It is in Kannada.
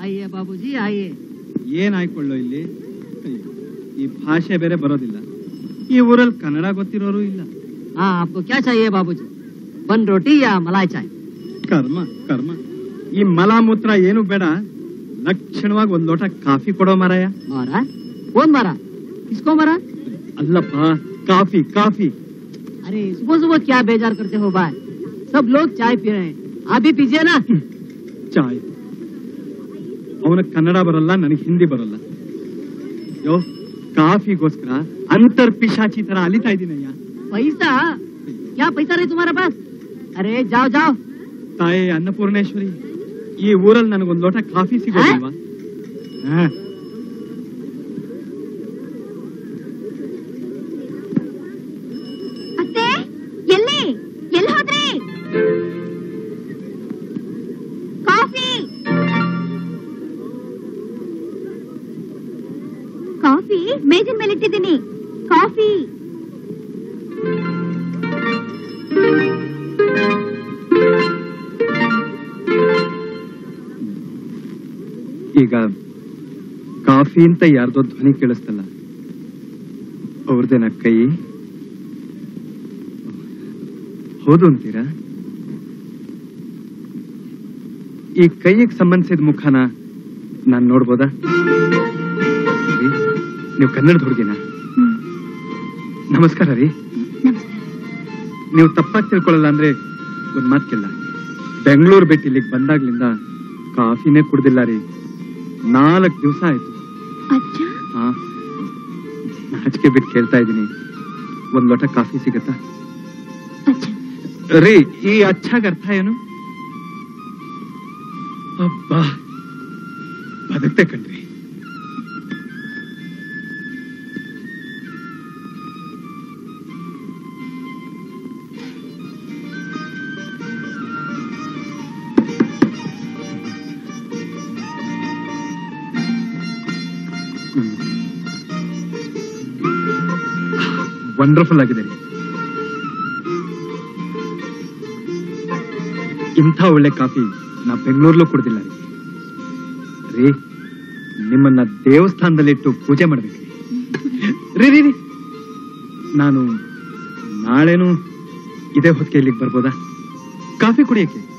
ಆಯ್ಯೆ ಬಾಬೂಜಿ ಆಯ್ಯೆ. ಏನ್ ಆಯ್ಕೊಳ್ಳೋ ಇಲ್ಲಿ, ಈ ಭಾಷೆ ಬೇರೆ ಬರೋದಿಲ್ಲ, ಈ ಊರಲ್ಲಿ ಕನ್ನಡ ಗೊತ್ತಿರೋರು ಇಲ್ಲ. हाँ आपको क्या चाहिए बाबूजी, बन रोटी या मलाई चाय? ಕರ್ಮ ಕರ್ಮ, ಈ ಮಲಾಮೂತ್ರ ಏನು ಬೇಡ, ಲಕ್ಷಣವಾಗಿ ಒಂದ್ ಲೋಟ ಕಾಫಿ ಕೊಡೋ ಮಾರಾಯ. मारा? कौन मारा? किसको मारा? ಅಲ್ಲಪ್ಪ, ಕಾಫಿ ಕಾಫಿ. अरे सुबह सुबह क्या बेजार करते हो भाई, सब लोग चाय पी रहे हैं, आप भी पीजिए ना. ಚಾಯ್. ಅವನ ಕನ್ನಡ ಬರಲ್ಲ, ನನಗೆ ಹಿಂದಿ ಬರಲ್ಲ. ಯೋ, ಕಾಫಿಗೋಸ್ಕರ ಅಂತರ್ ಪಿಶಾಚಿ ತರ ಅಲಿತಾ ಇದ್ದೀನಯ್ಯ. पैसा? क्या पैसा रहे तुम्हारे पास? अरे जाओ जाओ. ತಾಯಿ ಅನ್ನಪೂರ್ಣೇಶ್ವರಿ, ಈ ಊರಲ್ಲಿ ನನಗೊಂದ್ ಲೋಟ ಕಾಫಿ ಸಿಗೋದಿಲ್ವಾ? ಅತ್ತೆ, ಎಲ್ಲಿ ಹೋದ್ರಿ? ಕಾಫಿ ಕಾಫಿ ಮೇಜಿನ ಮೇಲೆ ಇಟ್ಟಿದ್ದೀನಿ. ಕಾಫಿ. ಈಗ ಕಾಫಿ ಅಂತ ಯಾರ್ದೋ ಧ್ವನಿ ಕೇಳಿಸ್ತಲ್ಲ, ಅವ್ರದೇನ ಕೈ? ಹೌದು ಅಂತೀರಾ? ಈ ಕೈಗೆ ಸಂಬಂಧಿಸಿದ ಮುಖನ ನಾನ್ ನೋಡ್ಬೋದಾ? ನೀವು ಕನ್ನಡದ ಹುಡುಗಿನ? ನಮಸ್ಕಾರ ರೀ. ನೀವು ತಪ್ಪಾಗಿ ತಿಳ್ಕೊಳ್ಳಲ್ಲ ಅಂದ್ರೆ ಒಂದ್ ಮಾತ್ ಕೇಳ, ಬೆಂಗಳೂರು ಬಿಟ್ಟು ಇಲ್ಲಿಗೆ ಬಂದಾಗ್ಲಿಂದ ಕಾಫಿನೇ ಕುಡ್ದಿಲ್ಲ ರೀ. 4 ದಿವಸ ಆಯ್ತು. ಹಾ, ನಾಚಿಕೆ ಬಿಟ್ಟು ಕೇಳ್ತಾ ಇದ್ದೀನಿ, ಒಂದ್ ಲೋಟ ಕಾಫಿ ಸಿಗತ್ತಾ ರೀ? ಈ ಅಚ್ಚಾಗ ಅರ್ಥ ಏನು? ಅಬ್ಬಾ, ಬದುಕ್ತೆ ಕಣ್ರಿ. ವಂಡರ್ಫುಲ್ ಆಗಿದೆ ರೀ. ಇಂಥ ಒಳ್ಳೆ ಕಾಫಿ ನಾ ಬೆಂಗಳೂರ್ಲೂ ಕುಡ್ದಿಲ್ಲ ರೀ. ನಿಮ್ಮನ್ನ ದೇವಸ್ಥಾನದಲ್ಲಿಟ್ಟು ಪೂಜೆ ಮಾಡ್ಬೇಕು ರೀ. ರೀ ರೀ, ನಾನು ನಾಳೆನೂ ಇದೇ ಹೊತ್ತಿಗೆ ಇಲ್ಲಿಗೆ ಬರ್ಬೋದಾ ಕಾಫಿ ಕುಡಿಯಕ್ಕೆ?